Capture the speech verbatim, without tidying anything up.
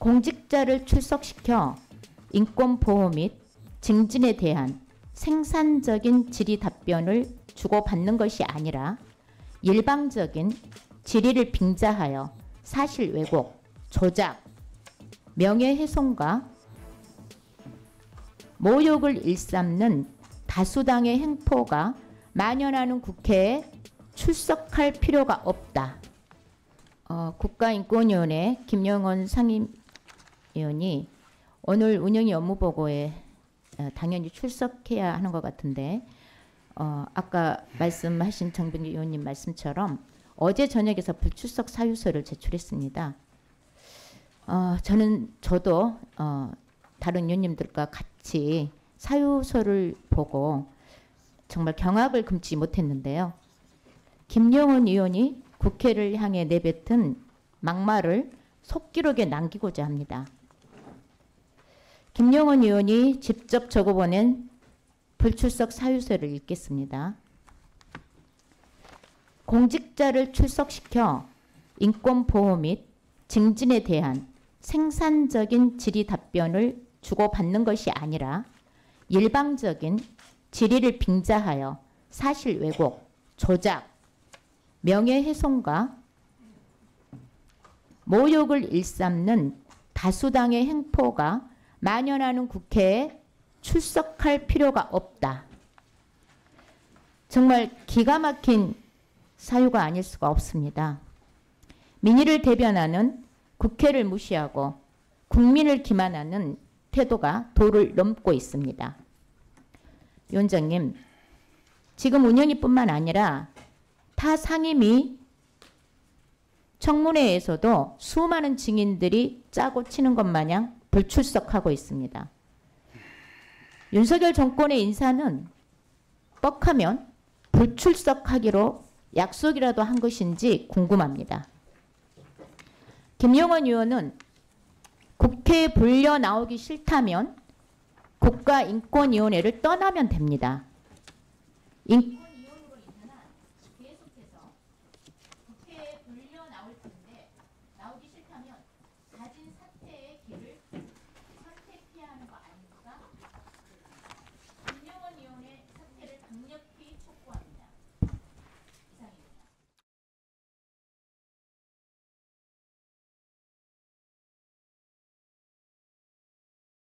공직자를 출석시켜 인권보호 및 증진에 대한 생산적인 질의 답변을 주고받는 것이 아니라 일방적인 질의를 빙자하여 사실 왜곡, 조작, 명예훼손과 모욕을 일삼는 다수당의 행포가 만연하는 국회에 출석할 필요가 없다. 어, 국가인권위원회 김영원 상임위원이 오늘 운영위 업무보고에 어, 당연히 출석해야 하는 것 같은데 어, 아까 말씀하신 정병기 의원님 말씀처럼 어제 저녁에서 불출석 사유서를 제출했습니다. 어, 저는 저도 어, 다른 의원님들과 같이 사유서를 보고 정말 경악을 금치 못했는데요. 김영원 의원이 국회를 향해 내뱉은 막말을 속기록에 남기고자 합니다. 김영원 의원이 직접 적어보낸 불출석 사유서를 읽겠습니다. 공직자를 출석시켜 인권보호 및 증진에 대한 생산적인 질의 답변을 주고받는 것이 아니라 일방적인 질의를 빙자하여 사실 왜곡, 조작, 명예훼손과 모욕을 일삼는 다수당의 행포가 만연하는 국회에 출석할 필요가 없다. 정말 기가 막힌 사유가 아닐 수가 없습니다. 민의를 대변하는 국회를 무시하고 국민을 기만하는 태도가 도를 넘고 있습니다. 위원장님, 지금 운영위뿐만 아니라 타 상임위 청문회에서도 수많은 증인들이 짜고 치는 것 마냥 불출석하고 있습니다. 윤석열 정권의 인사는 뻑하면 불출석하기로 약속이라도 한 것인지 궁금합니다. 김영원 의원은 국회에 불려 나오기 싫다면 국가인권위원회를 떠나면 됩니다. 인,